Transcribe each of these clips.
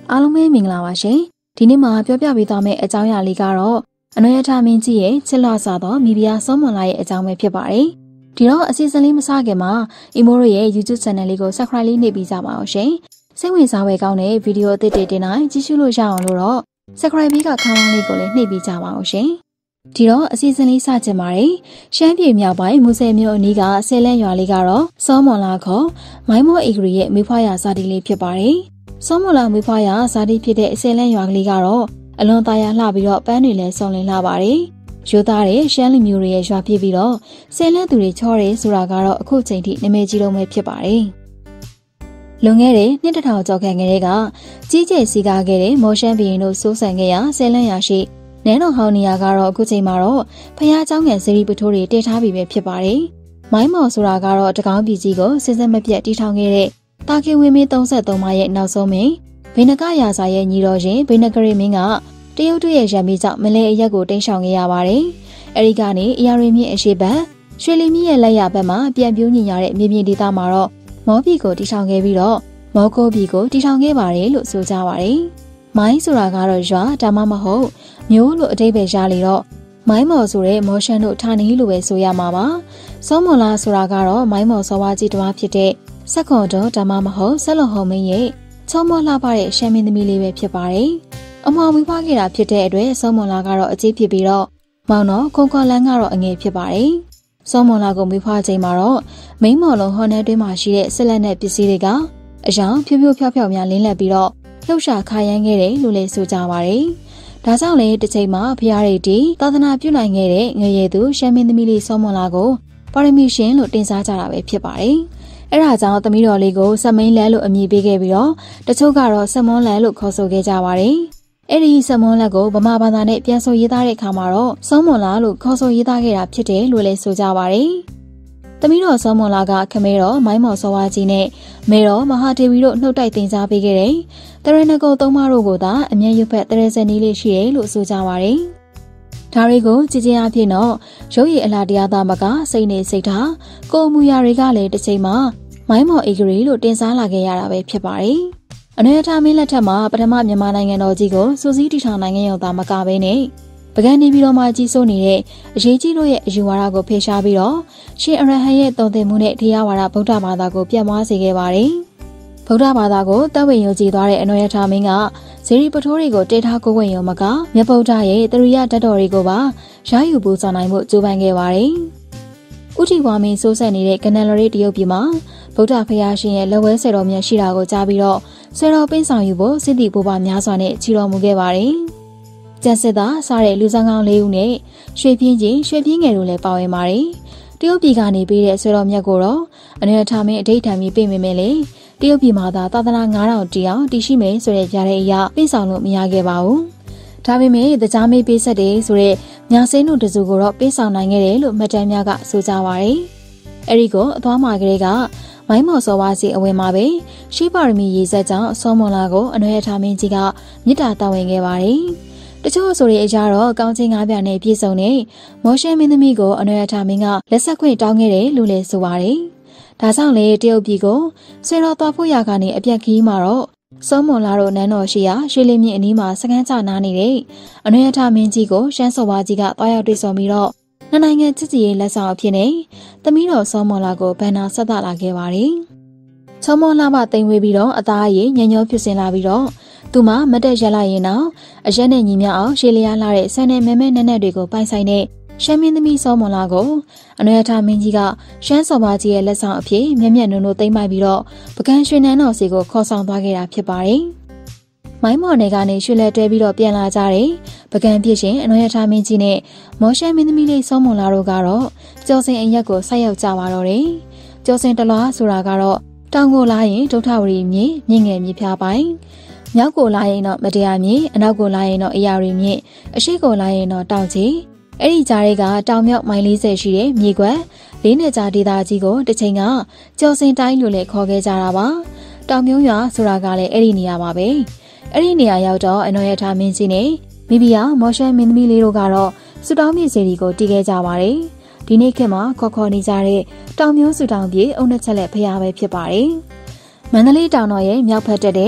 အားလုံးပဲမင်္ဂလာပါရှင်ဒီနေ့မှာပြောပြပေးသွားမယ့်အကြောင်းအရာလေးကတော့အနွေထမင်းကြီးရဲ့ချစ်လွှစွာသောမိဖုရားစောမွန်လာရဲ့အကြောင်းပဲဖြစ်ပါတယ်ဒီတော့အစီအစဉ်လေးမစခင်မှာအီမိုတို့ရဲ့ YouTube Channel လေးကို Subscribe လေးနှိပ်ပြီးကြပါအောင်ရှင်စိတ်ဝင်စားဖွယ်ကောင်းတဲ့ဗီဒီယိုအသစ်တွေတင်တိုင်းကြည့်ရှုလို့ရအောင်လို့တော့ Subscribe ပြီးကခေါင်းလေးကိုလည်းနှိပ်ပြီးကြပါအောင်ရှင်ဒီတော့အစီအစဉ်လေးစချင်ပါတယ်ရှမ်းပြည်မြောက်ပိုင်းမူဆယ်မြို့အနီးကဆယ်လန့်ရွာလေးကတော့စောမွန်လာခေါ်မိုင်းမောအေဂရီရဲ့မိဖွားရာဇာတိလေးဖြစ်ပါတယ်စောမွန်လာမိဖွားရာဇာတိဖြစ်တဲ့ဆယ်လန့်ရွာကလေးကတော့အလွန်သားရလှပြီးတော့ပန်းတွေလည်းစုံလင်လှပါတယ်ရိုးသားတဲ့ရှမ်းလူမျိုးတွေရဲ့ရွာဖြစ်ပြီးတော့ဆယ်လန့်သူတွေချောတယ်ဆိုတာကတော့အခုချိန်ထိနာမည်ကြီးတော့ပဲဖြစ်ပါတယ်လွန်ခဲ့တဲ့နှစ်တစ်ထောင်ကျော်ခန့်ကလေးကကြီးကျယ်စီကားခဲ့တဲ့မော်ရှန်ဘီရင်တို့စိုးစံခဲ့ရာဆယ်လန့်ရွာရှိနန်းတော်ဟောင်းနေရာကတော့အခုချိန်မှာတော့ဖျားเจ้าငယ်စေရီပထိုးတွေတည်ထားပြီးပဲဖြစ်ပါတယ်မိုင်းမော်ဆိုတာကတော့တကောင်းပြည်ကြီးကိုစစ်စစ်မပြတ်တီထောင်ခဲ့တဲ့တာကေဝင်းမင်း33ပါးရဲ့နောက်ဆုံးမင်းဘိနကရာဇာရဲ့ညီတော်ရှင်ဘိနကရီမင်းကတရုတ်တို့ရဲ့ရံမီကြောင့်မလဲအရက်ကိုတိမ်းရှောင်ခဲ့ရပါတယ်အဲဒီကနေအရာရင်းမြင့်အရှိတ်ရွှေလီမြင့်ရဲ့လက်ရဘက်မှာပြန်ပြိုးညင်ရတဲ့မြေပြင်ဒေသမှာတော့မော်ပြည်ကိုတီထောင်ခဲ့ပြီးတော့မော်ကိုပြည်ကိုတီထောင်ခဲ့ပါတယ်လို့ဆိုကြပါတယ်မိုင်းဆိုတာကတော့ရွာဒါမှမဟုတ်မျိုးလို့အတိတ်ပဲရလေတော့မိုင်းမော်ဆိုတဲ့မော်ရှန်တို့ဌာနီလို့ပဲဆိုရမှာပါစောမွန်လာဆိုတာကတော့မိုင်းမော်စောဝါကြီးတစ်ပါးဖြစ်တဲ့ဆက်ခွန်တော်ဒါမှမဟုတ်ဆက်လွန်ဟုံမင်းရဲ့ချောမောလှပတဲ့ရှမ်းမင်းသမီးလေးပဲဖြစ်ပါတယ်အမောင်မွေးဖွားခဲ့တာဖြစ်တဲ့အတွက်စောမွန်လာကတော့အကြီးဖြစ်ပြီးတော့မောင်တော်ခွန်ခွန်လန်းကတော့အငယ်ဖြစ်ပါတယ်စောမွန်လာကိုမွေးဖွားချိန်မှာတော့မိန်းမော်လုံးဟော်နယ်တွင်းမှာရှိတဲ့ဆက်လက်နဲ့ပစ္စည်းတွေကအယောင်ဖြိုးဖြိုးဖျောက်ဖျောက်များလင်းလက်ပြီးတော့လှုပ်ရှားခါရမ်းခဲ့တယ်လို့လည်းဆိုကြပါတယ်ဒါကြောင့်လည်းတစ်ချိန်မှာဖျားရိတ်တီသာသနာပြုနိုင်ခဲ့တဲ့ငရေသူရှမ်းမင်းသမီးလေးစောမွန်လာကိုပါရမီရှင်လို့တင်စားကြတာပဲဖြစ်ပါတယ်အဲ့ဒါကြောင့်သမီးတော်လေးကိုဆက်မင်းလန်လို့အမည်ပေးခဲ့ပြီးတော့တချို့ကတော့ဆက်မွန်လန်လို့ခေါ်ဆိုခဲ့ကြပါတယ်အဲ့ဒီဆက်မွန်လက်ကိုဗမာဘာသာနဲ့ပြန်ဆိုရေးသားတဲ့အခါမှာတော့စောမွန်လာလို့ခေါ်ဆိုရေးသားခဲ့တာဖြစ်တယ်လို့လည်းဆိုကြပါတယ်သမီးတော်စောမွန်လာကခမဲတော်မိုင်းမော်စောဝါကြီးနဲ့မဲတော်မဟာဒေဝီတို့နှုတ်တိုက်တင်စားပေးခဲ့တယ်တရဏဂုံသုံးပါးတို့ကိုသာအမျက်ရွတ်ဖက်တရဇနီးလေးရှိတယ်လို့ဆိုကြပါတယ်ဒါတွေကိုကြည်ကျင်အဖြစ်တော့ရုပ်ရည်အလားတရားသားမကစိတ်နေစိတ်ထားကိုအမူအရာတွေကလည်းတစ်ချိန်မှာမိုင်းမော်အေဂရီလို့တင်စားလာခဲ့ရတာပဲဖြစ်ပါတယ်အနွေထမင်းလက်ထက်မှာပထမမြန်မာနိုင်ငံတော်ကြီးကိုစူးစီးတည်ထောင်နိုင်ငံရောက်သားမကဘဲနဲ့ပကံနေပြီးတော့မှကြီးစိုးနေတဲ့အရေးကြီးတို့ရဲ့အယူဝါဒကိုဖယ်ရှားပြီးတော့ရှင်အရဟံရဲ့တုံ့တင်မှုနဲ့တရားဝါဒဗုဒ္ဓဘာသာကိုပြန့်ပွားစေခဲ့ပါတယ်ဗုဒ္ဓဘာသာကိုတတ်ဝင်ယုံကြည်သွားတဲ့အနွေထမင်းကဇေရီပထိုးတွေကိုတေထားကိုဝင်ယုံမကမြတ်ဗုဒ္ဓရဲ့တရိယဓာတ်တော်တွေကိုပါရယူပူဆောင်နိုင်မှုကြိုးပမ်းခဲ့ပါတယ်ဥတီဝါမင်းစိုးဆက်နေတဲ့ကနန်လရီတရုတ်ပြည်မှာဗုဒ္ဓဖရာရှင်ရဲ့လက်ဝဲဆယ်တော်မြတ်ရှိတာကိုကြားပြီးတော့ဆယ်တော်ပင်းဆောင်ယူဖို့စစ်တီဘိုးဘများစွာနဲ့ချီတော်မူခဲ့ပါတယ်ကျန်စစ်သားစားတဲ့လူဆောင်ကောင်း၄ဦးနဲ့ရွှေပြင်းကြီးရွှေပြင်းငယ်တို့လည်းပါဝင်ပါတယ်တရုတ်ပြည်ကနေပေးတဲ့ဆွေတော်မြတ်ကိုတော့အနွေထမင်းအဋိဌာန်ပြီးပြင်မယ်လေတရုတ်ပြည်မှာသာသာသနာ9000တီအောင်တည်ရှိမယ်ဆိုတဲ့ကြားတဲ့အရာပြင်ဆောင်လို့မရခဲ့ပါဘူးဒါပေမဲ့တကြားမေးပေးဆက်တယ်ဆိုတဲ့ညာစင်းတို့တစုကိုတော့ပြင်ဆောင်နိုင်ခဲ့တယ်လို့မှတ်တမ်းများကဆိုကြပါတယ်အဲ့ဒီကိုအသွားမှာကလေးကမိုင်းမော်စောဝါစီအဝင်မှာပဲရှိပါရမီရေစက်ကြောင့်စောမွန်လာကိုအနွေထမင်းကြီးကမြစ်တာတောင်းဝင်ခဲ့ပါတယ်တချို့ဆိုတဲ့အကြတော့ကောင်းချင်း၅ပြားနဲ့ပြည့်စုံတဲ့မော်ရှန်မင်းသမီးကိုအနွေထမင်းကလက်ဆက်ခွင့်တောင်းခဲ့တယ်လို့လည်းဆိုပါတယ်ဒါကြောင့်လေတရုတ်ပြည်ကိုဆွေတော်သွားဖို့ရကနေအပြက်ခီးမှာတော့စောမွန်လာတို့နန်းတော်ရှိရာရွှေလင်းမြင့်အနီးမှာစကန်းချနာနေတဲ့အနွေထမင်းကြီးကိုရှမ်းစော်ဝါကြီးကတွားရောက်တွေ့ဆုံပြီးတော့နှစ်နိုင်ငံချစ်ကြည်ရေးလက်ဆောင်အဖြစ်နဲ့သမီးတော်စောမွန်လာကိုဘန်နာဆက်သလာခဲ့ပါတယ်ချောမောလှမသိမ့်ဝေးပြီးတော့အသားရည်ညံ့ညောဖြစ်စင်လာပြီးတော့သူမမတက်ရက်လိုက်ရင်တော့အရက်နဲ့ညီမြအောင်ရှေးလျားလာတဲ့ဆန်နဲ့မဲမဲနက်နက်တွေကိုပိုင်ဆိုင်တဲ့ရှမ်းမင်းသမီးစောမွန်လာကိုအနွေထမင်းကြီးကရှမ်းစော်ပါကြီးရဲ့လက်ဆောင်အဖြစ်မျက်မျက်နုံနုံသိမ့်ပိုက်ပြီးတော့ပကံရွှေနန်းတော်စီကိုခေါ်ဆောင်သွားခဲ့တာဖြစ်ပါတယ်မိုင်းမော်နယ်ကနေရွှေလက်တွဲပြီးတော့ပြန်လာကြတယ်ပကံပြည့်ရှင်အနွေထမင်းကြီးနဲ့မော်ရှမ်းမင်းသမီးလေးစောမွန်လာတို့ကတော့ကျော်စင်အရက်ကိုဆက်ရောက်ကြပါတော့တယ်ကျော်စင်တလွားဆိုတာကတော့တောင်ကိုလာရင်ဒုထဝရီမြင့်မြင့်ငယ်မြစ်ဖြားပိုင်းမြောက်ကိုလာရင်တော့မတရားမြင့်အနောက်ကိုလာရင်တော့အရာရီမြင့်အရှိကိုလာရင်တော့တောင်ကြီးအဲ့ဒီကြားတွေကတောင်မြောက်မိုင်40ရှိတဲ့မြေကွက်လေးနယ်ကြားဒေသကြီးကိုတစ်ချိန်ကကျော်စင်တိုင်းလို့လည်းခေါ်ခဲ့ကြတာပါတောင်မြုံရွာဆိုတာကလည်းအဲ့ဒီနေရာပါပဲအဲ့ဒီနေရာရောက်တော့အနော်ရထားမင်းကြီးနဲ့မိဖုရားမော်ရှန်မင်းသမီးလေးတို့ကတော့စူတောင်းမြေစီကိုတီးခဲ့ကြပါတယ်ဒီနေ့ခေတ်မှာခေါ်နေကြတဲ့တောင်မျိုးစူတောင်းပြေအုံနှစ်ချက်လက်ဖျားပဲဖြစ်ပါတယ်မန္တလေးတောင်တော်ရဲ့မြောက်ဖက်တက်တဲ့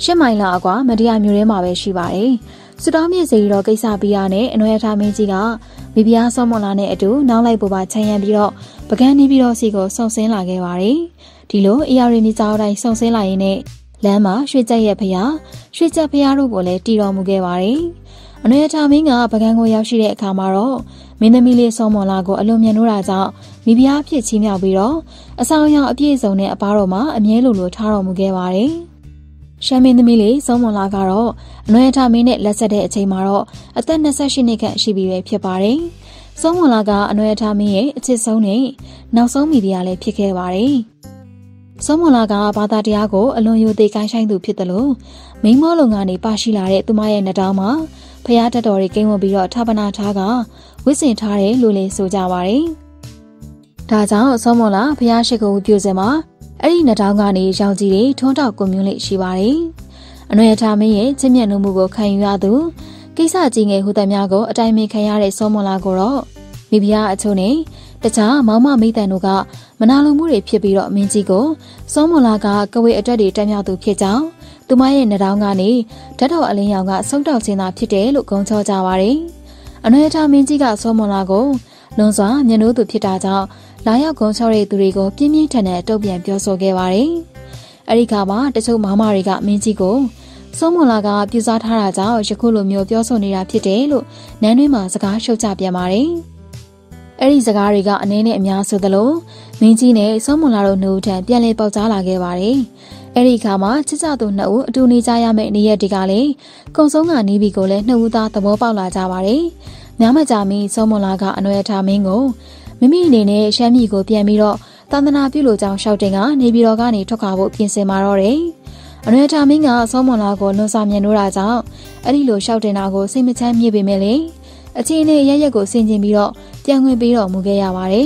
8 မိုင်လောက်အကွာမတရားမျိုးထဲမှာပဲရှိပါတယ်။စစ်တောင်းမြေစီတော့ကိစ္စပြီးရနဲ့အနွယ်ထားမင်းကြီးကမိဖုရားစောမွန်လာနဲ့အတူနောက်လိုက်ပေါ်ပါခြံရံပြီးတော့ပကန်းနေပြီးတော့စီကိုစုံစင်းလာခဲ့ပါတယ်။ဒီလိုအေယာရီမြေကြောတိုင်းစုံစင်းလာရင်းနဲ့လမ်းမှာရွှေကြက်ရဲ့ဖျားရွှေကြက်ဖျားတို့ကိုလည်းတီတော်မူခဲ့ပါတယ်။အနွယ်ထားမင်းကပကန်းကိုရောက်ရှိတဲ့အခါမှာတော့မင်းသမီးလေးစောမွန်လာကိုအလွန်မြတ်နိုးတာကြောင့်မိဖုရားဖြစ်ချီးမြှောက်ပြီးတော့အဆောင်ရောင်အပြည့်စုံနဲ့အပားတော်မှာအမြဲလိုထားတော်မူခဲ့ပါတယ်။ရှမ်းမင်းသမီးလေးစောမွန်လာကတော့အနွယ်ထားမင်းနဲ့လက်ဆက်တဲ့အချိန်မှာတော့အသက်28နှစ်ခန့်ရှိပြီပဲဖြစ်ပါတယ်။စောမွန်လာကအနွယ်ထားမင်းရဲ့အချစ်ဆုံးနဲ့နောက်ဆုံးမိဖုရားလည်းဖြစ်ခဲ့ပါတယ်။စောမွန်လာကဘာသာတရားကိုအလွန်ယိုသေးကိုင်းဆိုင်သူဖြစ်တယ်လို့မိန်းမောလုံကနေပါရှိလာတဲ့သူမရဲ့နှတောင်းမှာဖျားတတော်တွေကိန်းဝပြီးတော့ဌာပနာထားကဝစ်စင်ထားတယ်လို့လည်းဆိုကြပါတယ်။ဒါကြောင့်စောမွန်လာဖျားရှိခိုးပြုစင်မှာအဲ့ဒီနှတောင်းကနေရောင်ကြီးတွေထွန်းတောက်ကွန်မြူလေးရှိပါတယ်။အနွယ်ထားမင်းရဲ့ချစ်မြတ်နိုးမှုကိုခံယူရသူကိစ္စကြီးငယ်ဟူသမျှကိုအတိုင်းမခံရတဲ့စောမွန်လာကိုတော့မိဖုရားအချို့နဲ့တခြားမောင်မမိတန်တို့ကမနာလိုမှုတွေဖြစ်ပြီးတော့မင်းကြီးကိုစောမွန်လာကကဝေအတွက်တွေတက်မြောက်သူဖြစ်ကြောင်းသူမရဲ့နှတောင်းကနေဓာတ်တော်အလင်းရောင်ကဆုတ်တောက်ခြင်းသာဖြစ်တယ်လို့ဂုဏ်ချောကြပါတယ်။အနွယ်ထားမင်းကြီးကစောမွန်လာကိုလွန်စွာမျက်နှိုးသူဖြစ်တာကြောင့်လာရောက်ဂုဏ်ချောတဲ့သူတွေကိုပြင်းပြင်းထန်ထန်တုံ့ပြန်ပြောဆိုခဲ့ပါတယ်။အဲဒီခါမှာတချို့မောင်မတွေကမင်းကြီးကိုစောမွန်လာကပြူစားထားတာကြောင့်ယခုလိုမျိုးပြောဆိုနေတာဖြစ်တယ်လို့နန်းတွင်းမှာစကားရှုတ်ချပြန်ပါတယ်။အဲ့ဒီစကားတွေကအနည်းနဲ့အများဆိုသလိုမင်းကြီးနဲ့စောမွန်လာတို့နှုတ်ထံပြန်လည်ပေါက်ကြားလာခဲ့ပါတယ်။အဲ့ဒီခါမှာချစ်ကြသူနှစ်ဦးအတူနေကြရမယ့်နေ့ရက်တွေကလည်းကုံဆုံးကနေပြီကိုလည်းနှစ်ဦးသားသဘောပေါက်လာကြပါတယ်။ညမကြမီစောမွန်လာကအနွယ်ထားမင်းကိုမိမိအနေနဲ့ရှမ်းပြည်ကိုပြန်ပြီးတော့သာသနာပြုလိုကြောင်းရှောက်တင်ကနေပြည်တော်ကနေထွက်ခွာဖို့ပြင်ဆင်มาတော့တယ်။အနွယ်ထားမင်းကစောမွန်လာကိုလွန်စွာမြင်နိုးတာကြောင့်အဲ့ဒီလိုရှောက်တင်တာကိုစိတ်မချမ်းမြေ့ပေမဲ့လေအချင်းနဲ့ရက်ရက်ကိုဆင်ကျင်ပြီးတော့ပြန်ဝင်ပြီးတော့မူခဲ့ရပါတယ်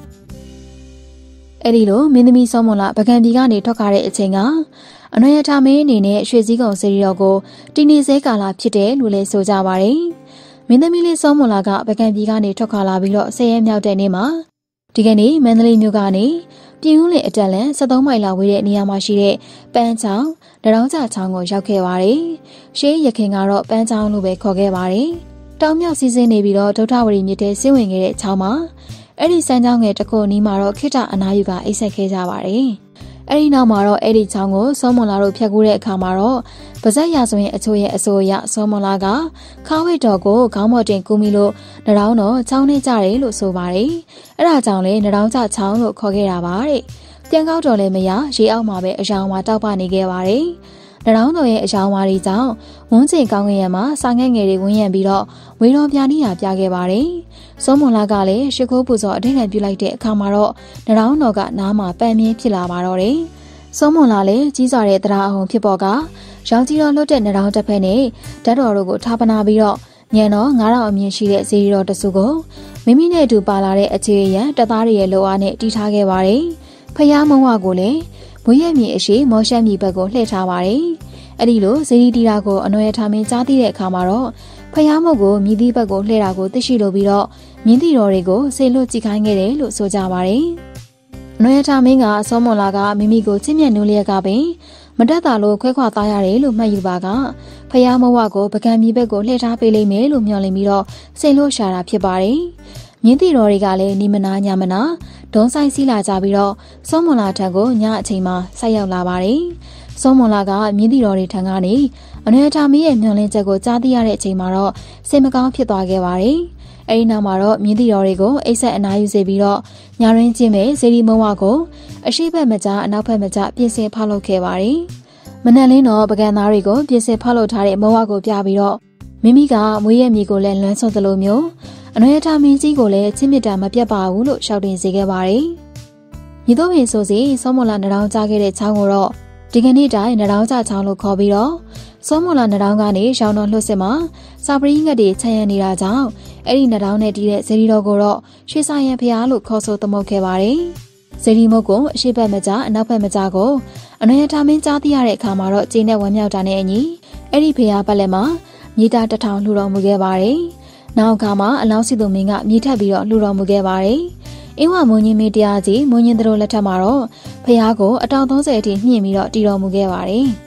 ။အဲ့ဒီလိုမင်းသမီးစောမွန်လာပကံပြည်ကနေထွက်ခွာတဲ့အချိန်ကအနွယ်ထားမင်းအနေနဲ့ရွှေစည်းကုံစေရီတော်ကိုတီနေစဲကာလာဖြစ်တယ်လို့လည်းဆိုကြပါတယ်။မင်းသမီးလေးစောမွန်လာကပကံပြည်ကနေထွက်ခွာလာပြီးတော့10ရက်မြောက်တဲ့နေ့မှာဒီကနေ့မန္တလေးမြို့ကနေပြည်ဦးလင်အတက်လန်73မိုင်လောက်ဝေးတဲ့နေရာမှာရှိတဲ့ပန်းချောင်းနရောင်းကြချောင်းကိုရောက်ခဲ့ပါတယ်။ရှေးရခင်ကတော့ပန်းချောင်းလို့ပဲခေါ်ခဲ့ပါတယ်။တောင်မြောက်စီးဆင်းနေပြီးတော့ဒုထဝရီမြစ်ထဲဆင်းဝင်ခဲ့တဲ့ချောင်းမှာအဲ့ဒီစမ်းချောင်းငယ်တစ်ခုနီးမှာတော့ခိတအနာယူကအိတ်ဆက်ခဲ့ကြပါတယ်။အဲ့ဒီနောက်မှာတော့အဲ့ဒီချောင်းကိုစောမွန်လာတို့ဖြတ်ကူးတဲ့အခါမှာတော့ပါဇက်ရဆိုရင်အချို့ရဲ့အဆိုအရစောမွန်လာကခါဝိတ်တော်ကိုခေါင်းမော်တင်ကူးမိလို့နရောင်းတော့ချောင်းနဲ့ကြတယ်လို့ဆိုပါတယ်။အဲ့ဒါကြောင့်လေနရောင်းကြချောင်းလို့ခေါ်ခဲ့တာပါတဲ့။ပြန်ကောက်တော်လည်းမရရေအောက်မှာပဲအယောင်မှာတောက်ပနေခဲ့ပါတယ်။နရောင်းတော်ရဲ့အယောင်ဝါဒီကြောင့်ဝန်းကျင်ကောင်းကင်ရံမှာစာငဲ့ငယ်တွေဝန်းရံပြီးတော့ဝေတော်ပြာနီးရာပြခဲ့ပါတယ်။စောမွန်လာကလည်းရှ िख ိုးပူဇော်အထက်ခံပြုလိုက်တဲ့အခါမှာတော့နရောင်းတော်ကနားမှာပန်းမြင်းဖြစ်လာပါတော့တယ်။စောမွန်လာလည်းကြီးစွာတဲ့တရားအုံဖြစ်ပေါ်ကရောင်ကြီးတော်လွတ်တဲ့နရောင်းတစ်ဖက်နဲ့ဓာတ်တော်တို့ကိုထားပနာပြီးတော့ညံတော်9000အမြင့်ရှိတဲ့ဇီရီတော်တစုကိုမိမိနဲ့အတူပါလာတဲ့အခြေရန်တပ်သားတွေရဲ့လိုအားနဲ့တီးထားခဲ့ပါတယ်။ဖျားမုံဝကိုလည်းမွေးရမြေအရှိမော်ရှမ်းမြေဘက်ကိုလှည့်ထားပါတယ်။အဲ့ဒီလိုဇီရီတီတာကိုအနွယ်ထားမင်းကြားသိတဲ့အခါမှာတော့ဖျားမုံကိုမြည်သည့်ဘက်ကိုလှည့်တာကိုသိရှိလိုပြီးတော့မြင်းတီတော်တွေကိုဆေလွတ်ကြည့်ခိုင်းခဲ့တယ်လို့ဆိုကြပါတယ်။အနွယ်ထားမင်းကစောမွန်လာကမိမိကိုချစ်မြတ်နိုးလျက်ကပင်မတက်တာလို့ခွဲခွာသားရတယ်လို့မှတ်ယူပါကဖျားမုံဝကိုပကံမြေဘက်ကိုလှည့်ထားပေးလိမ့်မယ်လို့မျှော်လင့်ပြီးတော့စိတ်လို့ရှာတာဖြစ်ပါတယ်။မြင်းတီတော်တွေကလည်းနီမနာညမနာဒုံဆိုင်စီးလာကြပြီးတော့စောမွန်လာထံကိုညအချိန်မှာဆိုက်ရောက်လာပါတယ်။စောမွန်လာကမြင်းတီတော်တွေထံကနေအနွယ်ထားမင်းရဲ့မျှော်လင့်ချက်ကိုကြားသိရတဲ့အချိန်မှာတော့စိတ်မကောင်းဖြစ်သွားခဲ့ပါတယ်။အဲဒီနောက်မှာတော့မြင်းတီတော်တွေကိုအိတ်ဆက်အနားယူစေပြီးတော့ညာရင်းချင်းမဲ့ဇေဒီမုံဝကိုအရှိဘက်မကြအနောက်ဘက်မကြပြင်ဆင်ဖောက်လုပ်ခဲ့ပါတယ်။မနက်လင်းတော့ပကံသားတွေကိုပြင်ဆင်ဖောက်လုပ်ထားတဲ့မုံဝကိုပြပြီးတော့မိမိကမွေးရမြေကိုလည်းလွမ်းဆွသလိုမျိုးအနွယ်ထားမင်းကြီးကိုလည်းချစ်မြတ်တာမပြတ်ပါဘူးလို့ရှောက်တင်စေခဲ့ပါတယ်။ညီတို့ပင်ဆိုစီစောမွန်လာနရောင်းကြခဲ့တဲ့ချောင်းကိုတော့ဒီကနေ့တိုင်းနရောင်းကြချောင်းလို့ခေါ်ပြီးတော့စောမွန်လာနရောင်းကနေရောင်တော်လှုပ်စစ်မှာစာပရိငတ်တွေခြံရံနေတာကြောင့်အဲ့ဒီနရောင်းနဲ့တီးတဲ့ဇေဒီတော်ကိုတော့ရွှေစာရန်ဖျားလို့ခေါ်ဆိုသမုတ်ခဲ့ပါတယ်။ဇေဒီမုတ်ကိုအရှိဘက်မကြအနောက်ဘက်မကြကိုအနွယ်ထားမင်းကြားသိရတဲ့အခါမှာတော့ကျင်းနဲ့ဝမ်းမြောက်တာနဲ့အညီအဲ့ဒီဖျားပတ်လက်မှာမြေတာ1000လှူတော်မူခဲ့ပါတယ်။နောက်အခါမှာအလောင်းစီသူမင်းကမြေထပ်ပြီးတော့လှူတော်မူခဲ့ပါတယ်။အင်းဝမွန်ကြီးမင်းတရားကြီးမွန်ရင်တို့လက်ထက်မှာတော့ဖျားကိုအတောင်30အထိမြင့်ပြီးတော့တည်တော်မူခဲ့ပါတယ်။ ဒီ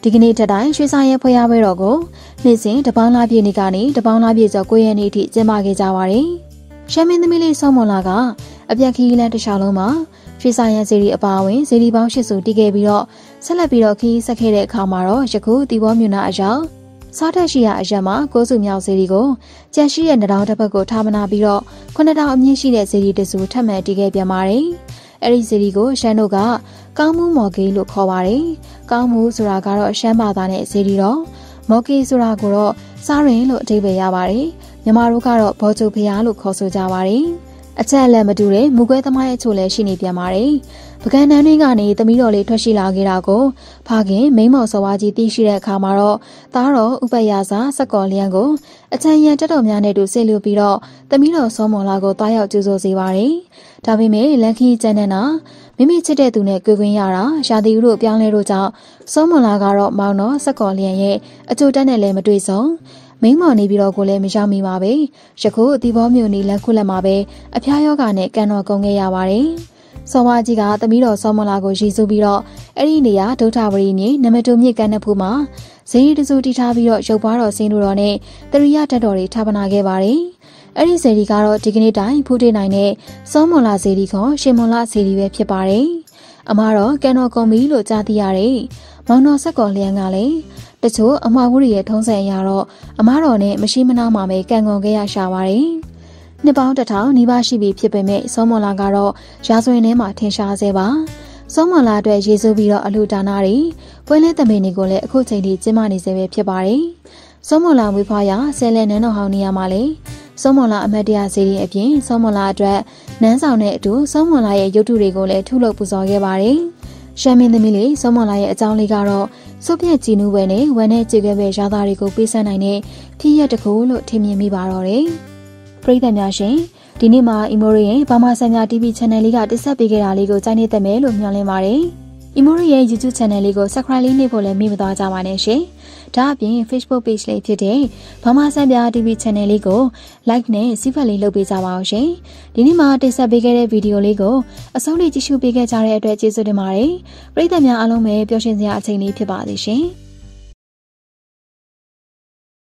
ဒီကနေ့ထက်တိုင်းရွှေစာရဲဖွေရပွဲတော်ကိုနေ့စဉ်တပေါင်းလားပြည့်နေ့ကနေတပေါင်းလားပြည့်ကျော်9ရက်နေ့အထိကျင်းပခဲ့ကြပါတယ်။ရှမ်းမင်းသမီးလေးစောမွန်လာကအပြက်ခီးလန်းတစ်လျှောက်လုံးမှာရွှေစာရဲစီရီအပါအဝင်စီရီပေါင်း8စုတည်ခဲ့ပြီးတော့ဆက်လက်ပြီးတော့ခီးဆက်ခဲ့တဲ့အခါမှာတော့ယခုတီဘောမြူနာအရောက်စားတက်ရှိရာအရက်မှာ9စုမြောက်စီရီကိုကြက်ရှိရဲ့နှောင်းတစ်ဖက်ကိုထားမနာပြီးတော့9000အမြင့်ရှိတဲ့စီရီတစုထပ်မံတည်ခဲ့ပြန်ပါတယ်။အဲ့ဒီစီရီကိုရှမ်းတို့ကကောင်းမှုမော်ဂီလို့ခေါ်ပါတယ်။ကောင်းမှုဆိုတာကတော့ရှမ်းဘာသာနဲ့စီရီတော့မော်ဂီဆိုတာကိုတော့စားရင်လို့အဓိပ္ပာယ်ရပါတယ်။မြန်မာတို့ကတော့ဘောကျုပ်ဖျားလို့ခေါ်ဆိုကြပါတယ်။အချက်အလက်မတူတဲ့မူကွဲသမားရဲ့အချို့လည်းရှိနေပြန်ပါတယ်။ပကံတန်းတွေကနေသမီးတော်လေးထွက်ရှိလာခဲ့တာကိုဖခင်မိန်းမော်စောဝါကြီးသိရှိတဲ့အခါမှာတော့သားတော်ဥပယစာစက်ကော်လျံကိုအချမ်းရံတက်တော်များနဲ့တူဆေးလူပြီးတော့သမီးတော်စောမွန်လာကိုတွားရောက်ကြိုးဆိုစေပါတယ်။ဒါပေမဲ့လန်ခီကျန်းတဲ့နာမိမိချစ်တဲ့သူနဲ့ကြွေခွင့်ရတာရှာတီဦးတို့ပြောင်းလဲတို့ကြောင့်စောမွန်လာကတော့မောင်တော်စက်ကော်လျံရဲ့အချို့တက်နဲ့လည်းမတွေ့ဆုံမိန်းမော်နေပြီးတော့ကိုလည်းမရောက်မိပါပဲ။ယခုဒီဘောမျိုးနေလန်ခုလက်မှာပဲအဖျားယောဂနဲ့ကန်တော်ကုန်ခဲ့ရပါတယ်။စောဝါကြီးကသမီးတော်စောမွန်လာကိုရည်စူးပြီးတော့အဲ့ဒီနေရာဒုထဝရီမြေနမတူမြစ်ကန်တဲ့ဖူးမှာဇေယီတစုတီထားပြီးတော့ရုပ်ပွားတော်စင်းတို့တော်နဲ့တရိယတက်တော်တွေထားပနာခဲ့ပါတယ်။အဲ့ဒီဇေဒီကတော့ဒီကနေ့တိုင်းဖူးထေးနိုင်တဲ့စောမွန်လာဇေဒီခေါ်ရှင်မွန်လာဇေဒီပဲဖြစ်ပါတယ်။အမတော့ကန်တော်ကုန်ပြီလို့ကြားသိရတယ်။မောင်တော်ဆက်ကော်လျံကလည်းတချို့အမဝူရီရဲ့ထုံးစံအရာတော့အမတော်နဲ့မရှိမနာမှပဲကန်ကုန်ခဲ့ရရှာပါတယ်။နှစ်ပေါင်း1000နီးပါးရှိပြီဖြစ်ပေမဲ့စောမွန်လာကတော့ရာဇဝင်ထဲမှာထင်ရှားစေပါစောမွန်လာအတွက်ရေဆိုးပြီးတော့အလှဒါနာတွေပွဲလဲသမင်တွေကိုလည်းအခုချိန်ထိကျင်းပနေစေပဲဖြစ်ပါတယ်။စောမွန်လာမွေးဖွားရာဆဲလဲနန်းတော်ဟောင်းနေရာမှာလေစောမွန်လာအမတ်တရားစီရင်အပြင်စောမွန်လာအတွက်နန်းဆောင်နဲ့အတူစောမွန်လာရဲ့ရုပ်တုတွေကိုလည်းထုလုပ်ပူဇော်ခဲ့ပါတယ်။ရှမ်းမင်းသမီးလေးစောမွန်လာရဲ့အကြောင်းလေးကတော့စုပ်ပြက်ကြည်နူးဝဲနဲ့ဝမ်းနဲ့ကြေခဲ့ပဲရာသားတွေကိုပေးဆန်းနိုင်တဲ့ဖြစ်ရက်တစ်ခုလို့ထင်မြင်မိပါတော့တယ်။ပရိသတ်များရှင်ဒီနေ့မှာအီမိုရီရဲ့ဘာမာဆန်ညာ TV Channel လေးကတင်ဆက်ပေးခဲ့တာလေးကိုကြိုက်နေတတ်မယ်လို့မျှော်လင့်ပါတယ်။အီမိုရီရဲ့ YouTube Channel လေးကို Subscribe လေးနှိပ်ဖို့လည်းမေ့မသွားကြပါနဲ့ရှင်။ဒါအပြင် Facebook Page လေးဖြစ်တဲ့ဘာမာဆန်ပြာ TV Channel လေးကို Like နဲ့ Subscribe လေးလုပ်ပေးကြပါအောင်ရှင်။ဒီနေ့မှာတင်ဆက်ပေးခဲ့တဲ့ဗီဒီယိုလေးကိုအဆုံးထိကြည့်ရှုပေးခဲ့ကြတဲ့အတွက်ကျေးဇူးတင်ပါတယ်။ပရိသတ်များအားလုံးပဲပျော်ရွှင်စရာအချိန်လေးဖြစ်ပါစေရှင်။